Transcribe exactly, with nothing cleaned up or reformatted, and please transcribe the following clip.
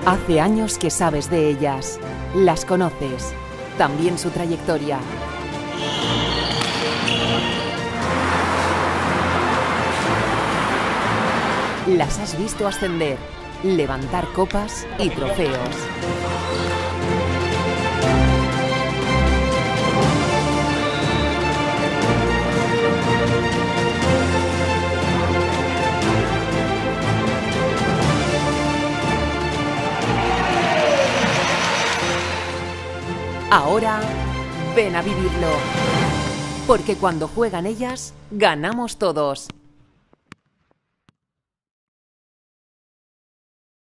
Hace años que sabes de ellas, las conoces, también su trayectoria. Las has visto ascender, levantar copas y trofeos. Ahora, ven a vivirlo. Porque cuando juegan ellas, ganamos todos.